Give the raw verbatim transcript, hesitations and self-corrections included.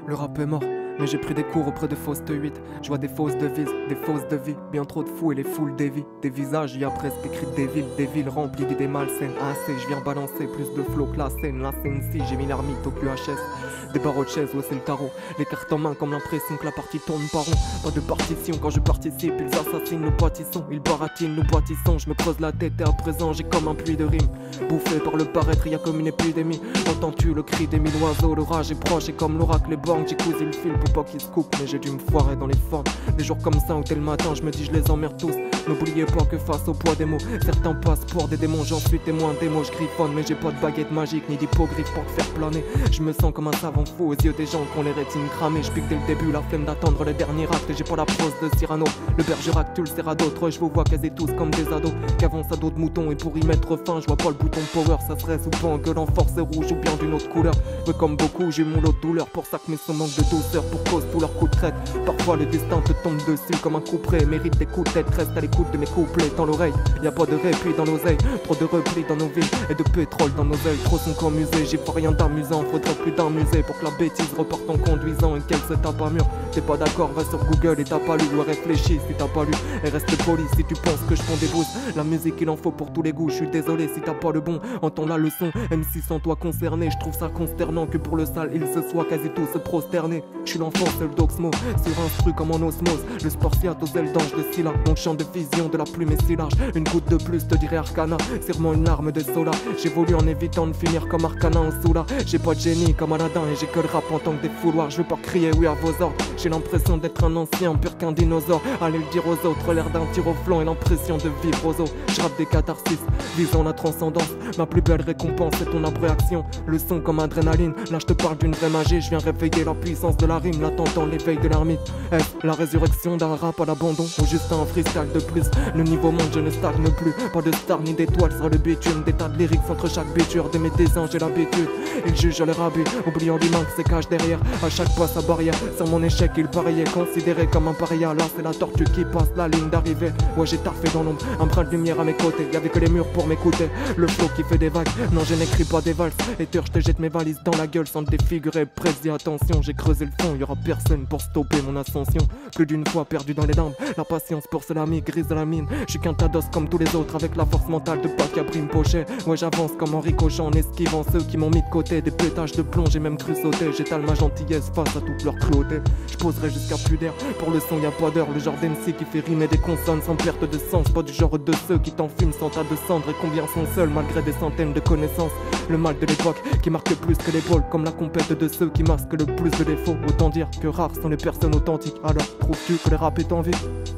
Le rap est mort, mais j'ai pris des cours auprès de fausses huit. Je vois des fausses devises, des fausses de vie. Bien trop de fous et les foules dévient. Des visages, y a presque écrit des villes, des villes remplies d'idées malsaines. Assez, je viens balancer plus de flow que la scène. La scène si, j'ai mis l'ermite au Q H S. Des barreaux de chaise, ouais c'est le tarot. Les cartes en main comme l'impression que la partie tourne par rond. Pas de partition quand je participe, ils assassinent, nous bâtissons. Ils baratinent, nous bâtissons. Je me creuse la tête et à présent j'ai comme un puits de rime. Bouffé par le paraître, y a comme une épidémie. Entends-tu le cri des mille oiseaux, l'orage est proche et comme l'oracle est borgne. J'ai cousu le fil pour pas qu'il se coupe, mais j'ai dû me foirer dans les formes. Des jours comme ça où tel matin je me dis je les emmerde tous. N'oubliez pas que face au poids des mots, certains passent pour des démons, j'en suis témoin des mots, je griffonne. Mais j'ai pas de baguette magique ni d'hippogriffe pour te faire planer. Je me sens comme un savant fou aux yeux des gens qui ont les rétines cramées. Je pique dès le début la flemme d'attendre le dernier acte. J'ai pas la prose de Cyrano, le bergerac tu le sers à d'autres. Je vous vois quasi tous comme des ados qui avancent à dos de moutons. Et pour y mettre fin, je vois pas le bouton power. Ça serait souvent que l'enforce est rouge ou bien d'une autre couleur. Mais comme beaucoup j'ai eu mon lot de douleur. Pour ça que mes sons manquent de douceur, pour cause tous leurs coups de traite. Parfois le destin te tombe dessus comme un coup près. Mérite des coups de tête, reste à l'écoute de mes couplets dans l'oreille. Y'a pas de répit dans l'oseille, trop de replis dans nos villes et de pétrole dans nos ailes. Trop sont qu'en musée, j'y vois rien d'amusant. Faudrait plus d'un musée pour que la bêtise reparte en conduisant et qu'elle se tape à mur. T'es pas d'accord, va sur Google et t'as pas lu. Ou réfléchis si t'as pas lu et reste poli si tu penses que je prends des bouses. La musique il en faut pour tous les goûts, je suis désolé si t'as pas le bon. Entends la leçon, M six sans toi concerné. Je trouve ça consternant que pour le sale ils se soient quasi tous prosternés. Je suis l'enfant seul d'Oxmo, sur un stru comme en osmose. Le spartiate aux ailes d'ange de Scylla. Mon champ de vision de la plume est si large. Une goutte de plus te dirait Arcana, serre-moi une larme de Sola. J'évolue en évitant de finir comme Arcana en Soula. J'ai pas de génie comme Aladdin et j'ai que le rap en tant que des fouloirs. Je veux pas crier oui à vos ordres, j'ai l'impression d'être un ancien pur qu'un dinosaure. Allez le dire aux autres, l'air d'un tir au flanc et l'impression de vivre aux os. Je rappe des catharsis, visant la transcendance. Ma plus belle récompense c'est ton abréaction. Le son comme adrénaline, là je te parle d'une vraie magie. Je viens réveiller la puissance de la rime, l'attendant l'éveil de l'ermite. Est-ce la résurrection d'un rap à l'abandon ou juste un freestyle de plus? Le niveau monte, je ne stagne plus. Pas de star ni d'étoiles sur le bitume. Des tas de lyrics entre chaque biture. D'aimer des anges j'ai l'habitude. Ils jugent leur abus, oubliant l'humain qui se cache derrière. À chaque pas sa barrière, sur mon échec il pariait. Considéré comme un paria, là c'est la tortue qui passe la ligne d'arrivée. Ouais j'ai taffé dans l'ombre, un brin de lumière à mes côtés. Y'avait que les murs pour m'écouter, le flow qui fait des vagues. Non je n'écris pas des valses, Ether je te jette mes valises dans la gueule sans te défigurer. Presse dis attention, j'ai creusé le fond, y'aura personne pour stopper mon ascension. Plus d'une fois perdu dans les limbes, la patience pour cela mis grise de la mine. Je suis qu'un tas d'os comme tous les autres, avec la force mentale de Pacabrine Pochet. Ouais j'avance comme Henri Cochon en esquivant ceux qui m'ont mis de côté. Des pétages de plomb, j'ai même cru sauter. J'étale ma gentillesse face à toute leur cruauté. Je poserai jusqu'à plus d'air, pour le son y a pas d'heure. Le genre d'M C qui fait rimer des consonnes sans perte de sens. Pas du genre de ceux qui t'enfument sans tas de cendres. Et combien sont seuls malgré des centaines de connaissances. Le mal de l'époque qui marque plus que l'épaule, comme la compète de ceux qui masquent le plus de défauts. Autant dire que rares sont les personnes authentiques. Alors trouves-tu que le rap est en vie?